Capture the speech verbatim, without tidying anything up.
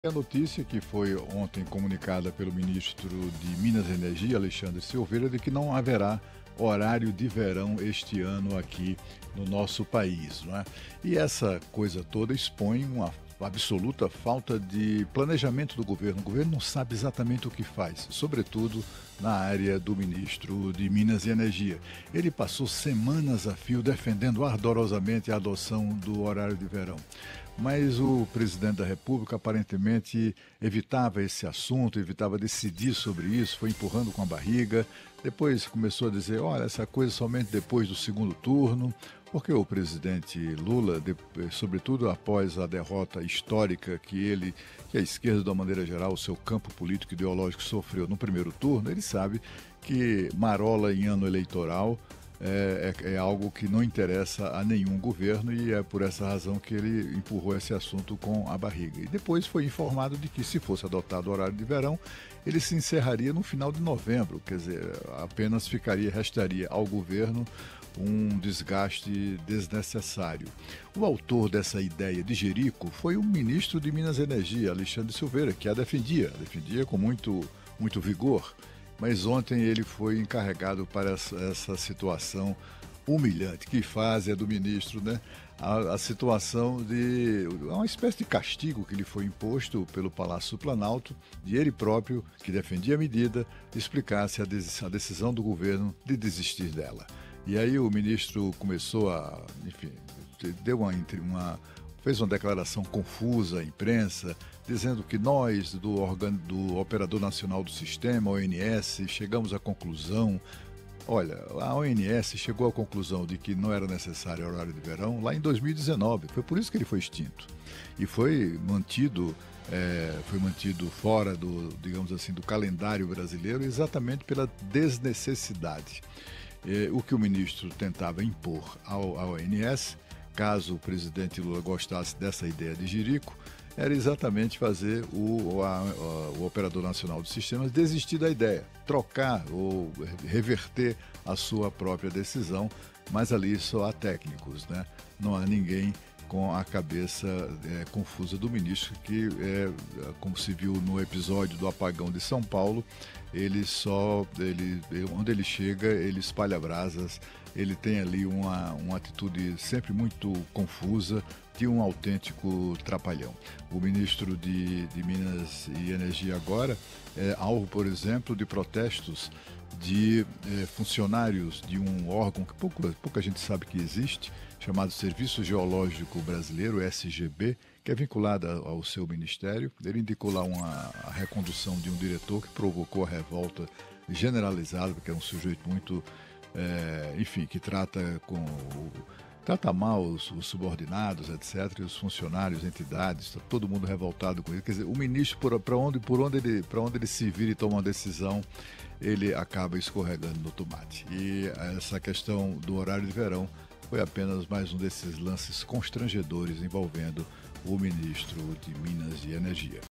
A notícia que foi ontem comunicada pelo ministro de Minas e Energia, Alexandre Silveira, de que não haverá horário de verão este ano aqui no nosso país, não é? E essa coisa toda expõe uma absoluta falta de planejamento do governo. O governo não sabe exatamente o que faz, sobretudo na área do ministro de Minas e Energia. Ele passou semanas a fio defendendo ardorosamente a adoção do horário de verão. Mas o presidente da República aparentemente evitava esse assunto, evitava decidir sobre isso, foi empurrando com a barriga. Depois começou a dizer, olha, essa coisa somente depois do segundo turno, porque o presidente Lula, de, sobretudo após a derrota histórica que ele, que a esquerda, de uma maneira geral, o seu campo político e ideológico sofreu no primeiro turno, ele sabe que marola em ano eleitoral É, é, é algo que não interessa a nenhum governo e é por essa razão que ele empurrou esse assunto com a barriga. E depois foi informado de que, se fosse adotado o horário de verão, ele se encerraria no final de novembro, quer dizer, apenas ficaria, restaria ao governo um desgaste desnecessário. O autor dessa ideia de Jerico foi o ministro de Minas e Energia, Alexandre Silveira, que a defendia, defendia com muito, muito vigor. Mas ontem ele foi encarregado para essa, essa situação humilhante. Que fase é do ministro, né? A, a situação de uma espécie de castigo que lhe foi imposto pelo Palácio do Planalto, de ele próprio, que defendia a medida, explicasse a, des, a decisão do governo de desistir dela. E aí o ministro começou a, enfim, deu uma, uma fez uma declaração confusa à imprensa, dizendo que nós, do, organ... do Operador Nacional do Sistema, O N S, chegamos à conclusão... Olha, a O N S chegou à conclusão de que não era necessário horário de verão lá em dois mil e dezenove. Foi por isso que ele foi extinto. E foi mantido, é, foi mantido fora do, digamos assim, do calendário brasileiro exatamente pela desnecessidade. É, o que o ministro tentava impor ao, ao O N S, caso o presidente Lula gostasse dessa ideia de Jerico, era exatamente fazer o, a, a, o Operador Nacional dos Sistemas desistir da ideia, trocar ou reverter a sua própria decisão, mas ali só há técnicos, né? Não há ninguém com a cabeça é, confusa do ministro, que, é, como se viu no episódio do apagão de São Paulo, ele só, ele, onde ele chega, ele espalha brasas, ele tem ali uma, uma atitude sempre muito confusa, de um autêntico trapalhão. O ministro de, de Minas e Energia agora é alvo, por exemplo, de protestos de eh, funcionários de um órgão que pouca, pouca gente sabe que existe, chamado Serviço Geológico Brasileiro, S G B, que é vinculado ao seu ministério. Ele indicou lá uma, a recondução de um diretor que provocou a revolta generalizada, porque é um sujeito muito, eh, enfim, que trata com... O, trata mal os, os subordinados, etcétera, e os funcionários, entidades, está todo mundo revoltado com isso. Quer dizer, o ministro, para onde, por onde, ele, onde ele se vira e toma uma decisão, ele acaba escorregando no tomate. E essa questão do horário de verão foi apenas mais um desses lances constrangedores envolvendo o ministro de Minas e Energia.